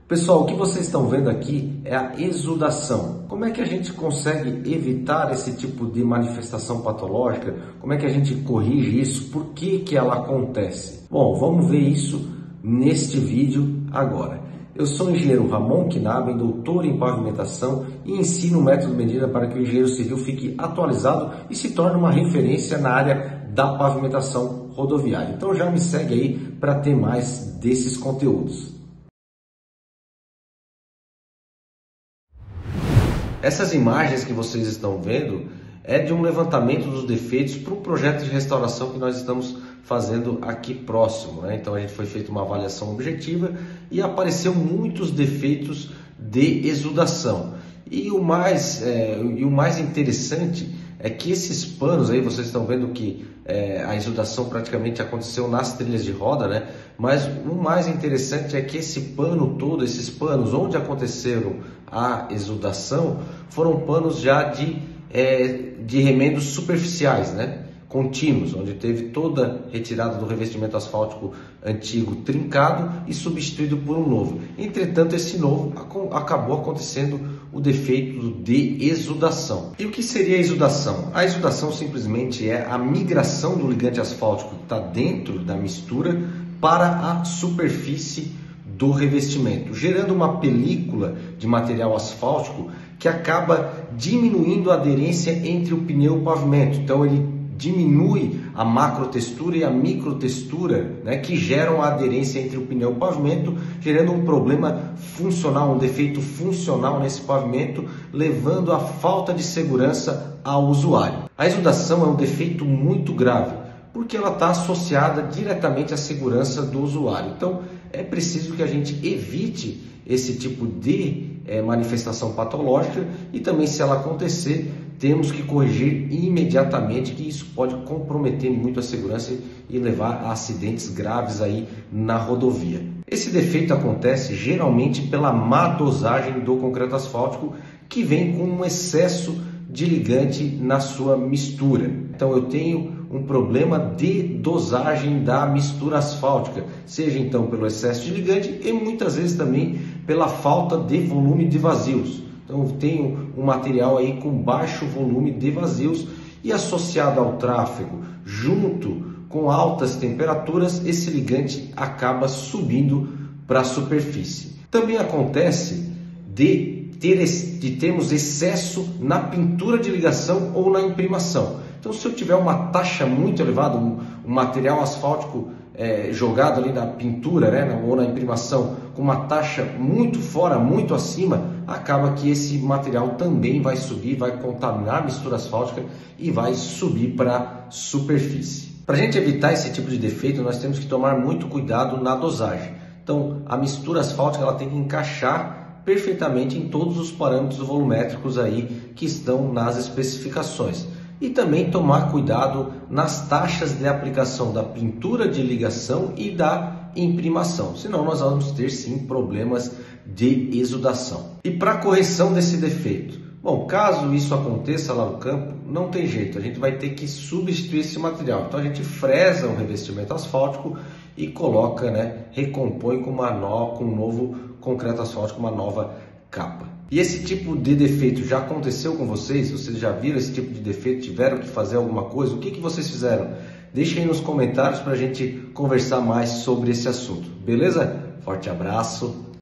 Pessoal, o que vocês estão vendo aqui é a exudação. Como é que a gente consegue evitar esse tipo de manifestação patológica? Como é que a gente corrige isso? Por que ela acontece? Bom, vamos ver isso neste vídeo agora. Eu sou o engenheiro Ramon Knaben, doutor em pavimentação e ensino o método medida para que o engenheiro civil fique atualizado e se torne uma referência na área da pavimentação rodoviária. Então já me segue aí para ter mais desses conteúdos. Essas imagens que vocês estão vendo é de um levantamento dos defeitos para o projeto de restauração que nós estamos fazendo aqui próximo, né? Então a gente foi feita uma avaliação objetiva e apareceu muitos defeitos de exudação. E o mais interessante é que esses panos aí, vocês estão vendo que a exudação praticamente aconteceu nas trilhas de roda, né? Mas o mais interessante é que esse pano todo, esses panos onde aconteceram a exudação, foram panos já de remendos superficiais, né? Contínuos, onde teve toda retirada do revestimento asfáltico antigo trincado e substituído por um novo. Entretanto, esse novo acabou acontecendo o defeito de exudação. E o que seria a exudação? A exudação simplesmente é a migração do ligante asfáltico que está dentro da mistura para a superfície do revestimento, gerando uma película de material asfáltico que acaba diminuindo a aderência entre o pneu e o pavimento. Então ele diminui a macrotextura e a microtextura, né, que geram a aderência entre o pneu e o pavimento, gerando um problema funcional, um defeito funcional nesse pavimento, levando à falta de segurança ao usuário. A exudação é um defeito muito grave, porque ela está associada diretamente à segurança do usuário. Então é preciso que a gente evite esse tipo de manifestação patológica e também, se ela acontecer, temos que corrigir imediatamente, que isso pode comprometer muito a segurança e levar a acidentes graves aí na rodovia. Esse defeito acontece geralmente pela má dosagem do concreto asfáltico, que vem com um excesso de ligante na sua mistura. Então eu tenho um problema de dosagem da mistura asfáltica, seja então pelo excesso de ligante e muitas vezes também pela falta de volume de vazios. Então eu tenho um material aí com baixo volume de vazios e associado ao tráfego, junto com altas temperaturas, esse ligante acaba subindo para a superfície. Também acontece de termos excesso na pintura de ligação ou na imprimação. Então, se eu tiver uma taxa muito elevada, um material asfáltico jogado ali na pintura, né, ou na imprimação, com uma taxa muito fora, muito acima, acaba que esse material também vai subir, vai contaminar a mistura asfáltica e vai subir para a superfície. Para a gente evitar esse tipo de defeito, nós temos que tomar muito cuidado na dosagem. Então, a mistura asfáltica ela tem que encaixar perfeitamente em todos os parâmetros volumétricos aí que estão nas especificações. E também tomar cuidado nas taxas de aplicação da pintura de ligação e da imprimação, senão nós vamos ter sim problemas de exudação. E para correção desse defeito? Bom, caso isso aconteça lá no campo, não tem jeito, a gente vai ter que substituir esse material. Então a gente fresa o revestimento asfáltico e coloca, né, recompõe com um novo concreto asfáltico, uma nova capa. E esse tipo de defeito já aconteceu com vocês? Vocês já viram esse tipo de defeito? Tiveram que fazer alguma coisa? O que vocês fizeram? Deixem aí nos comentários para a gente conversar mais sobre esse assunto. Beleza? Forte abraço!